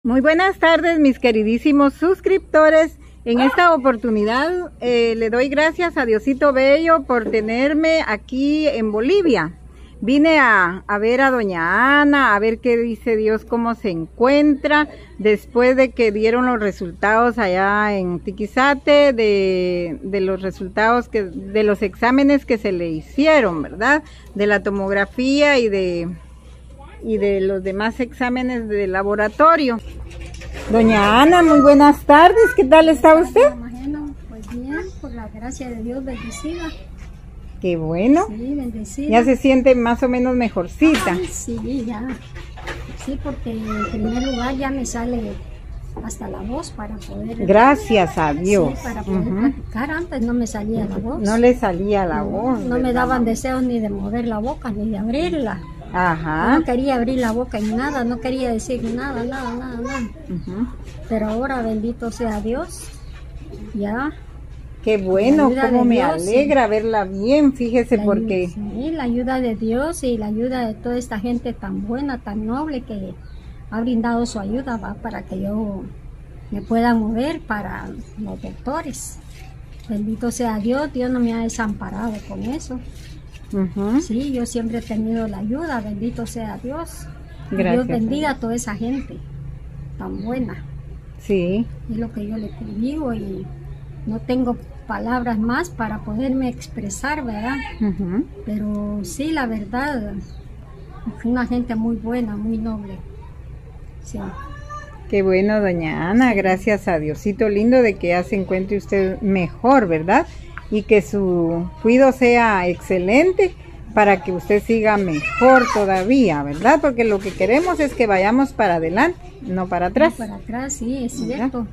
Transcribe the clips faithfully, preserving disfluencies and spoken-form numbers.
Muy buenas tardes, mis queridísimos suscriptores. En esta oportunidad eh, le doy gracias a Diosito Bello por tenerme aquí en Bolivia. Vine a, a ver a doña Ana, a ver qué dice Dios, cómo se encuentra, después de que dieron los resultados allá en Tiquizate, de, de los resultados, que de los exámenes que se le hicieron, ¿verdad? De la tomografía y de... y de los demás exámenes de laboratorio. Doña Ana, muy buenas tardes, ¿qué tal está usted? Pues bien, por la gracia de Dios, bendecida. Qué bueno. Sí, bendecida. Ya se siente más o menos mejorcita. Ay, sí, ya. Sí, porque en primer lugar ya me sale hasta la voz para poder... Gracias a Dios. Sí, para poder uh-huh. platicar. Antes no me salía la voz. No le salía la no, voz. No me daban deseos ni de mover la boca, ni de abrirla. Ajá. No quería abrir la boca y nada, no quería decir nada, nada, nada, nada. Uh-huh. Pero ahora, bendito sea Dios, ya. Qué bueno, cómo me Dios, alegra sí. verla bien, fíjese, la, porque... Sí, la ayuda de Dios y la ayuda de toda esta gente tan buena, tan noble, que ha brindado su ayuda, va, para que yo me pueda mover para los doctores. Bendito sea Dios, Dios no me ha desamparado con eso. Uh-huh. Sí, yo siempre he tenido la ayuda, bendito sea Dios. Dios bendiga a toda esa gente tan buena. Sí. Es lo que yo le digo y no tengo palabras más para poderme expresar, ¿verdad? Uh-huh. Pero sí, la verdad, es una gente muy buena, muy noble. Sí. Qué bueno, doña Ana, gracias a Diosito lindo de que ya se encuentre usted mejor, ¿verdad? Y que su cuidado sea excelente para que usted siga mejor todavía, ¿verdad? Porque lo que queremos es que vayamos para adelante, no para atrás. No para atrás, sí, es cierto.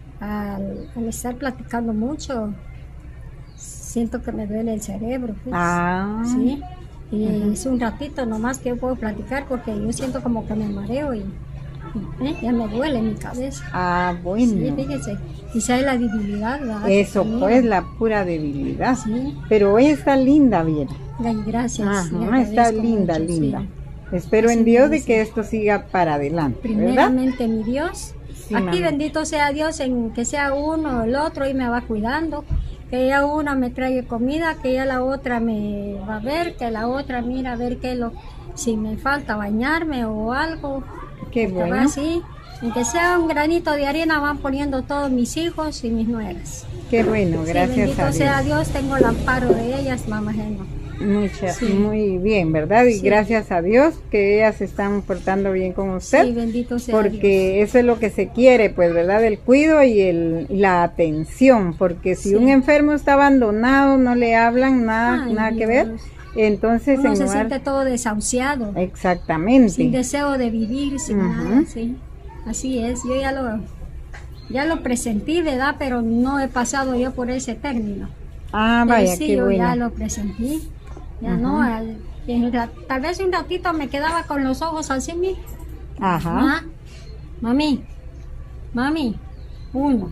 Al, al estar platicando mucho, siento que me duele el cerebro. Pues. Ah. Sí, y uh-huh. es un ratito nomás que yo puedo platicar porque yo siento como que me mareo y... ¿Eh? ya me duele mi cabeza. Ah, bueno. Sí, fíjese. Quizá es la debilidad, ¿verdad? Eso pues, la pura debilidad. Sí. Pero hoy está linda, bien. Ay, gracias. Ajá, está linda, mucho, linda. Sí. Espero así en Dios de que esto siga para adelante. Primeramente, ¿verdad? Mi Dios. Sí, aquí mamá. Bendito sea Dios en que sea uno o el otro y me va cuidando. Que ya una me trae comida, que ya la otra me va a ver, que la otra mira a ver qué lo, si me falta bañarme o algo. Qué bueno. Así, aunque sea un granito de arena, van poniendo todos mis hijos y mis nueras. Qué bueno, gracias sí, bendito a Dios. sea Dios, tengo el amparo de ellas, mamá Geno. Muchas, sí. Muy bien, ¿verdad? Y sí. gracias a Dios que ellas se están portando bien con usted. Sí, bendito sea porque Dios. Eso es lo que se quiere, pues, ¿verdad? El cuidado y el, la atención, porque si sí. un enfermo está abandonado, no le hablan, nada, Ay, nada Dios. que ver. Entonces uno en se lugar... siente todo desahuciado, exactamente, sin deseo de vivir, sin uh-huh. nada, sí, así es. Yo ya lo ya lo presentí, ¿verdad? Pero no he pasado yo por ese término. Ah, vaya, Pero sí, qué yo bueno. ya lo presentí, ya uh-huh. no, al, tal vez un ratito me quedaba con los ojos así, mi. Ajá. ¿Ah? Mami, mami, uno.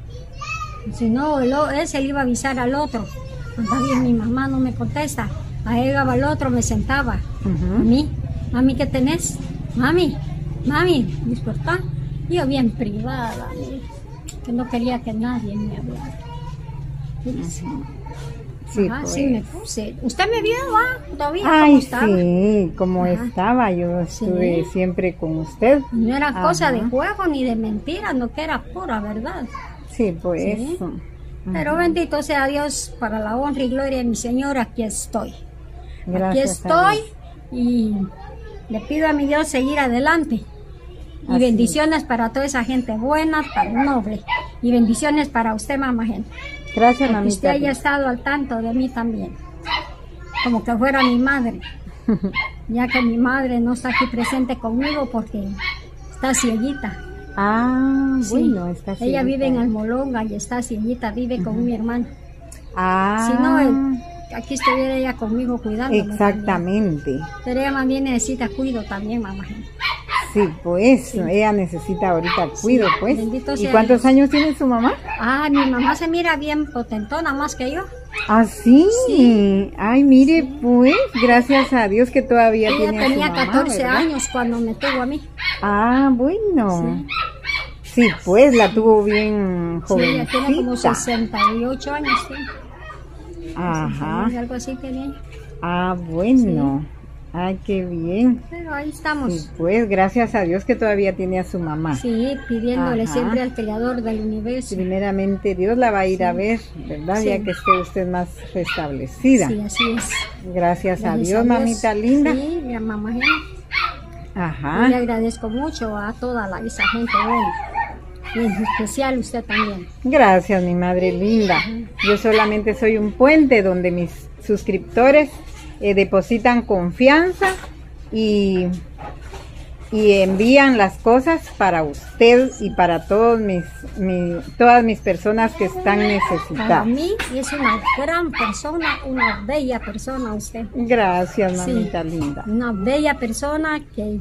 Si no, el, ese le iba a avisar al otro. Anda bien, mi mamá no me contesta. Ahí llegaba al otro, me sentaba. Uh-huh. Mami, mami, ¿qué tenés? Mami, mami, despertá. Yo bien privada, que no quería que nadie me hablara. Sí, sí, Ajá, pues. sí me puse. ¿Usted me vio, ah? ¿Todavía? Ay, ¿Cómo estaba? sí, como Ajá. estaba, yo estuve sí. siempre con usted. No era Ajá. cosa de juego ni de mentira, no que era pura verdad. Sí, pues. Sí. Pero bendito sea Dios, para la honra y gloria de mi Señor, aquí estoy. Gracias aquí estoy y le pido a mi Dios seguir adelante. Y Así bendiciones es. para toda esa gente buena, tan noble. Y bendiciones para usted, mamá gente. Gracias, mamita. Que usted haya estado al tanto de mí también. Como que fuera mi madre. Ya que mi madre no está aquí presente conmigo porque está cieguita. Ah, sí. bueno, está cieguita. Ella vive en Almolonga y está cieguita, vive uh-huh. con mi hermano. Ah. Si no, el, aquí estuviera ella conmigo cuidando. Exactamente. También. Pero ella también necesita cuido también, mamá. Sí, pues, sí. ella necesita ahorita cuido, sí. pues. Bendito ¿Y sea cuántos Dios. años tiene su mamá? Ah, mi mamá se mira bien potentona, más que yo. ¿Ah, sí? sí. Ay, mire, sí. pues, gracias a Dios que todavía ella tiene a su tenía mamá, catorce ¿verdad? años cuando me tuvo a mí. Ah, bueno. Sí. Sí, pues la tuvo bien jovencita. Sí, ella tiene como sesenta y ocho años, sí. Ajá. Algo así tenía. Ah, bueno. Sí. Ay, qué bien. Pero ahí estamos. Sí, pues gracias a Dios que todavía tiene a su mamá. Sí, pidiéndole Ajá. siempre al Creador del universo. Primeramente Dios la va a ir sí. a ver, ¿verdad? Sí. Ya que esté usted más restablecida. Sí, así es. Gracias, gracias a, Dios, a Dios, mamita linda. Sí, mi mamá. Ajá. Yo le agradezco mucho a toda la, esa gente buena. Y en especial usted también. Gracias, mi madre linda. Yo solamente soy un puente donde mis suscriptores eh, depositan confianza y, y envían las cosas para usted y para todos mis, mi, todas mis personas que están necesitadas. Para mí es una gran persona, una bella persona usted. Gracias, mamita sí, linda. Una bella persona que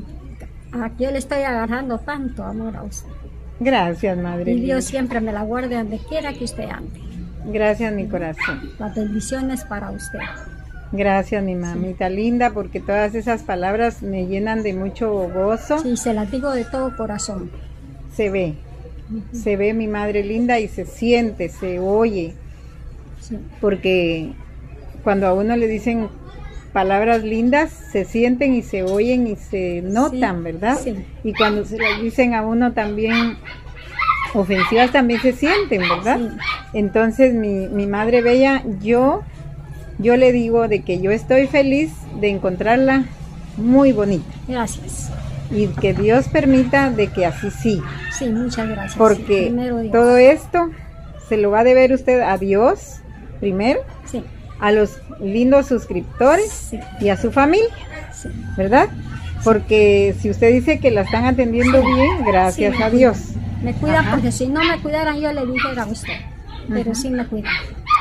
a yo le estoy agarrando tanto amor a usted. Gracias, madre. Y Dios siempre me la guarde donde quiera que usted ande. Gracias, mi corazón. Las bendiciones para usted. Gracias, mi mamita sí. linda, porque todas esas palabras me llenan de mucho gozo. Sí, se las digo de todo corazón. Se ve, uh-huh. se ve mi madre linda y se siente, se oye. Sí. Porque cuando a uno le dicen palabras lindas, se sienten y se oyen y se notan, sí, ¿verdad? Sí. Y cuando se las dicen a uno también ofensivas, también se sienten, ¿verdad? Sí. Entonces, mi, mi madre bella, yo, yo le digo de que yo estoy feliz de encontrarla muy bonita. Gracias. Y que Dios permita de que así sí. Sí, muchas gracias. Porque sí, todo esto se lo va a deber usted a Dios, primero. Sí. A los lindos suscriptores sí. y a su familia, sí. ¿verdad? Porque si usted dice que la están atendiendo sí. bien, gracias sí, a Dios. Me cuidan Ajá. porque si no me cuidaran yo le dijera a usted, pero uh-huh. sí me cuidan.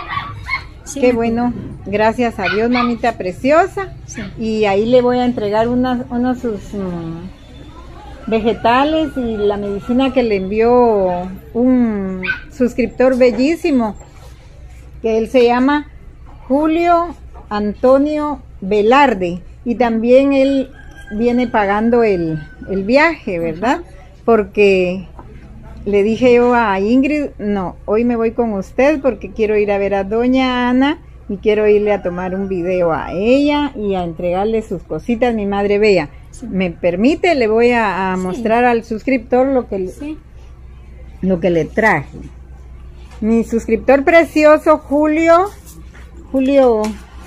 Sí Qué me bueno, cuidan. Gracias a Dios, mamita preciosa. Sí. Y ahí le voy a entregar unas, unos sus um, vegetales y la medicina que le envió un suscriptor bellísimo, que él se llama Julio Antonio Velarde, y también él viene pagando el, el viaje, ¿verdad? Porque le dije yo a Ingrid, no, hoy me voy con usted porque quiero ir a ver a doña Ana y quiero irle a tomar un video a ella y a entregarle sus cositas, mi madre bella. Sí. ¿Me permite? Le voy a, a sí. mostrar al suscriptor lo que, sí. lo que le traje. Mi suscriptor precioso, Julio... Julio,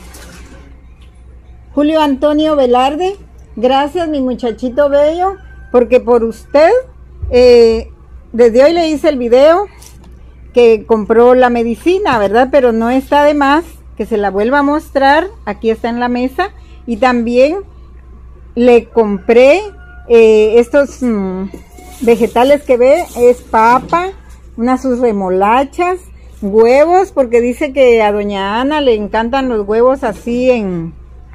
Julio Antonio Velarde, gracias mi muchachito bello, porque por usted, eh, desde hoy le hice el video que compró la medicina, ¿verdad? Pero no está de más que se la vuelva a mostrar, aquí está en la mesa, y también le compré eh, estos mmm, vegetales que ve, es papa, unas sus remolachas, huevos, porque dice que a doña Ana le encantan los huevos así en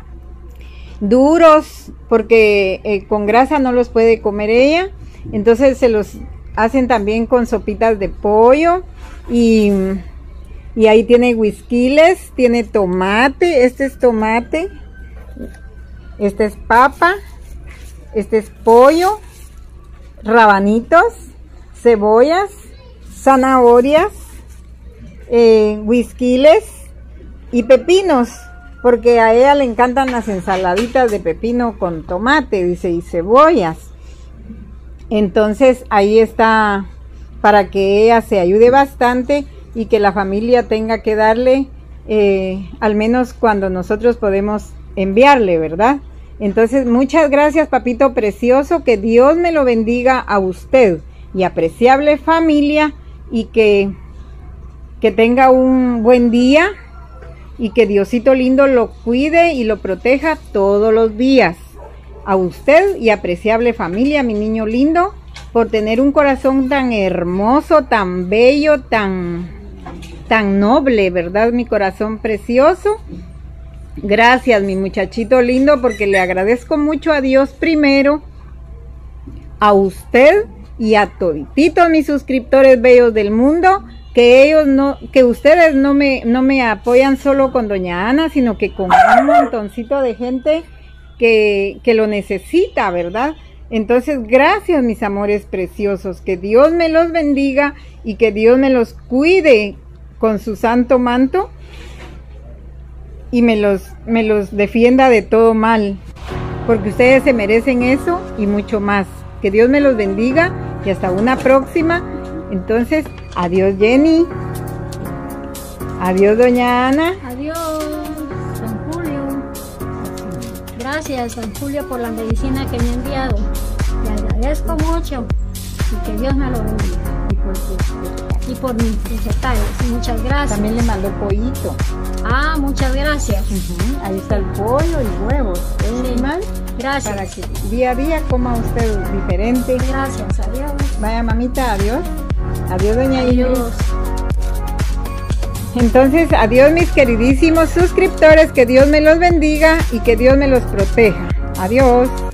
duros, porque eh, con grasa no los puede comer ella, entonces se los hacen también con sopitas de pollo, y, y ahí tiene whiskiles, tiene tomate, este es tomate, este es papa, este es pollo, rabanitos, cebollas, zanahorias, Eh, whiskiles y pepinos, porque a ella le encantan las ensaladitas de pepino con tomate, dice, y cebollas. Entonces ahí está para que ella se ayude bastante y que la familia tenga que darle eh, al menos cuando nosotros podemos enviarle, ¿verdad? Entonces muchas gracias, papito precioso, que Dios me lo bendiga a usted y apreciable familia, y que que tenga un buen día y que Diosito lindo lo cuide y lo proteja todos los días. A usted y apreciable familia, mi niño lindo, por tener un corazón tan hermoso, tan bello, tan, tan noble, ¿verdad? Mi corazón precioso. Gracias, mi muchachito lindo, porque le agradezco mucho a Dios primero, a usted y a todititos mis suscriptores bellos del mundo, que ellos no, que ustedes no me, no me apoyan solo con doña Ana, sino que con un montoncito de gente que, que lo necesita, ¿verdad? Entonces, gracias mis amores preciosos, que Dios me los bendiga y que Dios me los cuide con su santo manto y me los, me los defienda de todo mal, porque ustedes se merecen eso y mucho más. Que Dios me los bendiga y hasta una próxima. Entonces, adiós Jenny, adiós doña Ana. Adiós, don Julio. Gracias, don Julio, por la medicina que me ha enviado. Le agradezco mucho y que Dios me lo bendiga. Y por, sus, y por mis vegetales. Muchas gracias. También le mandó pollito. Ah, muchas gracias. Uh-huh. Ahí está el pollo y huevos. ¿Es mal? Gracias. Para que día a día coma usted diferente. Gracias, adiós. Vaya mamita, adiós. Adiós doña Ingrid. Adiós. Entonces, adiós mis queridísimos suscriptores, que Dios me los bendiga y que Dios me los proteja. Adiós.